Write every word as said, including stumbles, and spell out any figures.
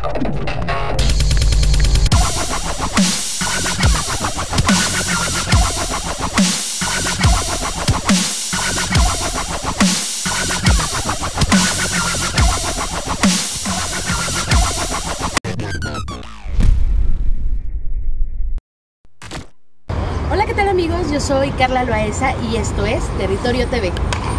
Hola, ¿qué tal amigos? Yo soy Carla Loaesa y esto es Territorio T V.